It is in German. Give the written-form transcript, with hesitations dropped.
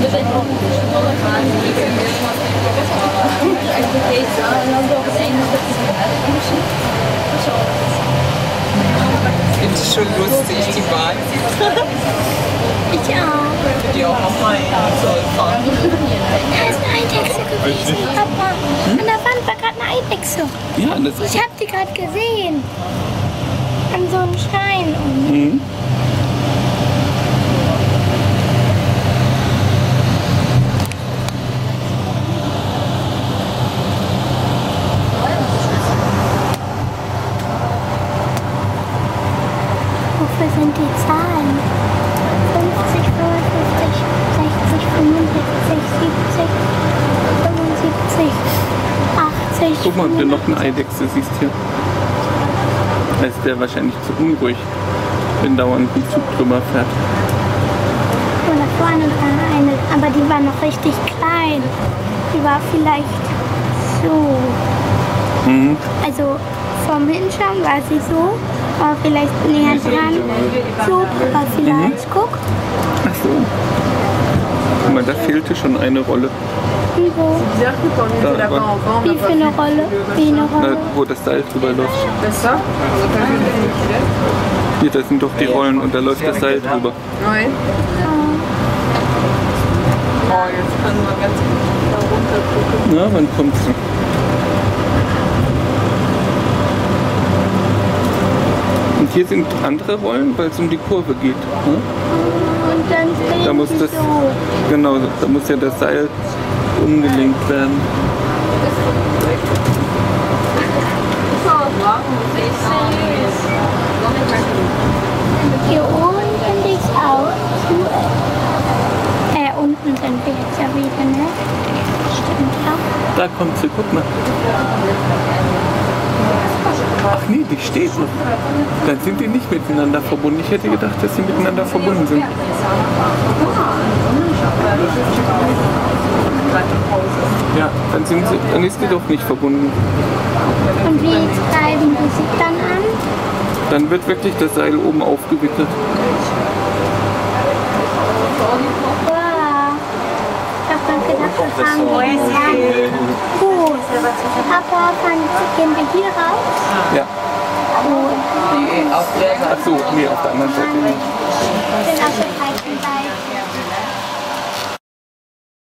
Finde ich schon lustig, die Bahn. Ich auch. Die auch nochmal fahren. Da ist eine Eidechse gewesen, Papa. An der Wand war gerade eine Eidechse. Ja, das ist. Ich habe die gerade gesehen. An so einem Stein. Mhm. Wofür sind die Zahlen? 50, 55, 60, 65, 70, 75, 80. Guck mal, ob du noch eine Eidechse siehst hier. Da ist der wahrscheinlich zu unruhig, wenn dauernd ein Zug drüber fährt. Und da vorne war eine, aber die war noch richtig klein. Die war vielleicht so. Mhm. Also vom Hinschauen war sie so, aber vielleicht näher dran. So, aber vielleicht, guck. Ach so. Guck mal, da fehlte schon eine Rolle. Wo? Da, aber, Wie für eine Rolle? Wie eine Rolle? wo das Seil drüber läuft. Hier, das sind doch die Rollen und da läuft das Seil drüber. Oh, jetzt kann man ganz gut da runter gucken. Na, wann kommst du? Und hier sind andere Rollen, weil es um die Kurve geht. Ne? Und dann Da drehen muss sie das, so. genau, da muss ja das Seil umgelenkt werden. Hier oben finde ich es auch. Unten sind wir jetzt ja wieder, ne? Stimmt auch. Da kommt sie, guck mal. Ach nee, die steht noch. Dann sind die nicht miteinander verbunden. Ich hätte gedacht, dass sie miteinander verbunden sind. Ja, dann ist die doch nicht verbunden. Und wie treiben die sich dann an? Dann wird wirklich das Seil oben aufgewickelt. Wow. Ich habe gerade gedacht, wir fahren wir gut. Papa, gehen wir hier raus? Ja. Gut. Auf der Seite. Ach so, nee, auf der anderen Seite nicht. Ich bin auf der falschen Seite.